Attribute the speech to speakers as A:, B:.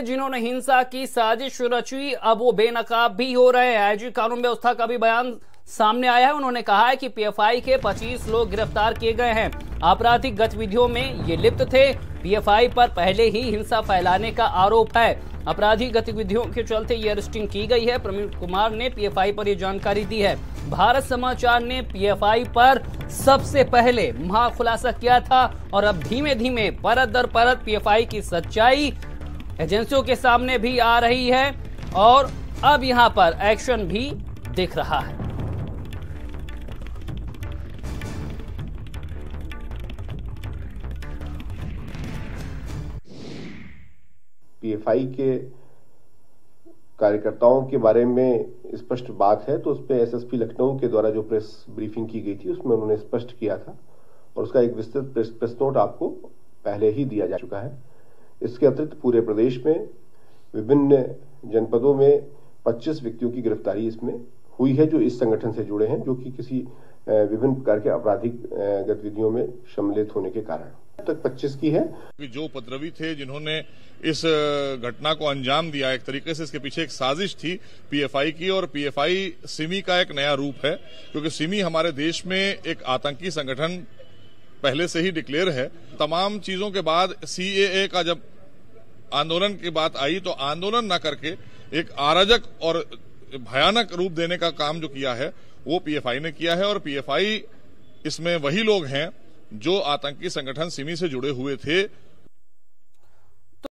A: जिन्होंने हिंसा की साजिश रची, अब वो बेनकाब भी हो रहे हैं। आईजी कानून व्यवस्था का भी बयान सामने आया है। उन्होंने कहा है कि पीएफआई के 25 लोग गिरफ्तार किए गए हैं, आपराधिक गतिविधियों में ये लिप्त थे। पीएफआई पर पहले ही हिंसा फैलाने का आरोप है। आपराधिक गतिविधियों के चलते ये अरेस्टिंग की गई है। प्रवीण कुमार ने पीएफआई पर यह जानकारी दी है। भारत समाचार ने पीएफआई पर सबसे पहले महाखुलासा किया था और अब धीमे धीमे परत दर परत पीएफआई की सच्चाई एजेंसियों के सामने भी आ रही है और अब यहां पर एक्शन भी दिख रहा है।
B: पीएफआई के कार्यकर्ताओं के बारे में स्पष्ट बात है तो उस पर एसएसपी लखनऊ के द्वारा जो प्रेस ब्रीफिंग की गई थी उसमें उन्होंने स्पष्ट किया था और उसका एक विस्तृत प्रेस नोट आपको पहले ही दिया जा चुका है। इसके अतिरिक्त पूरे प्रदेश में विभिन्न जनपदों में 25 व्यक्तियों की गिरफ्तारी इसमें हुई है जो इस संगठन से जुड़े हैं, जो कि किसी विभिन्न प्रकार के आपराधिक गतिविधियों में सम्मिलित होने के कारण तक 25 की है।
C: जो उपद्रवी थे जिन्होंने इस घटना को अंजाम दिया, एक तरीके से इसके पीछे एक साजिश थी पीएफआई की, और पीएफआई सिमी का एक नया रूप है, क्योंकि सिमी हमारे देश में एक आतंकी संगठन पहले से ही डिक्लेयर है। तमाम चीजों के बाद सीएए का जब आंदोलन की बात आई तो आंदोलन न करके एक अराजक और भयानक रूप देने का काम जो किया है वो पीएफआई ने किया है। और पीएफआई इसमें वही लोग हैं जो आतंकी संगठन सिमी से जुड़े हुए थे